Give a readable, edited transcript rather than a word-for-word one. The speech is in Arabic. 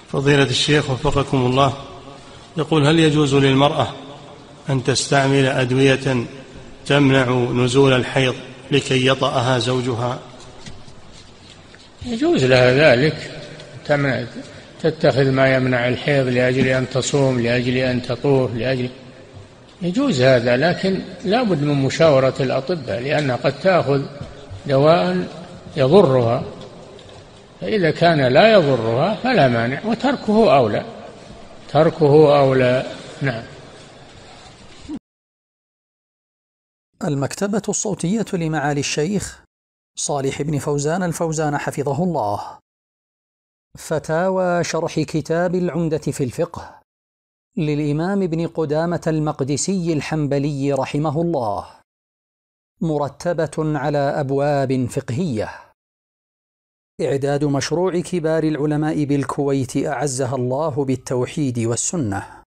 فضيلة الشيخ وفقكم الله، يقول: هل يجوز للمرأة أن تستعمل أدوية تمنع نزول الحيض لكي يطأها زوجها؟ يجوز لها ذلك، تتخذ ما يمنع الحيض لأجل أن تصوم، لأجل أن تطوف، يجوز هذا، لكن لا بد من مشاورة الأطباء، لأنها قد تأخذ دواء يضرها، فإذا كان لا يضرها فلا مانع، وتركه أولى، تركه أولى. نعم. المكتبة الصوتية لمعالي الشيخ صالح بن فوزان الفوزان حفظه الله. فتاوى شرح كتاب العمدة في الفقه للإمام ابن قدامة المقدسي الحنبلي رحمه الله، مرتبة على أبواب فقهية. إعداد مشروع كبار العلماء بالكويت أعزها الله بالتوحيد والسنة.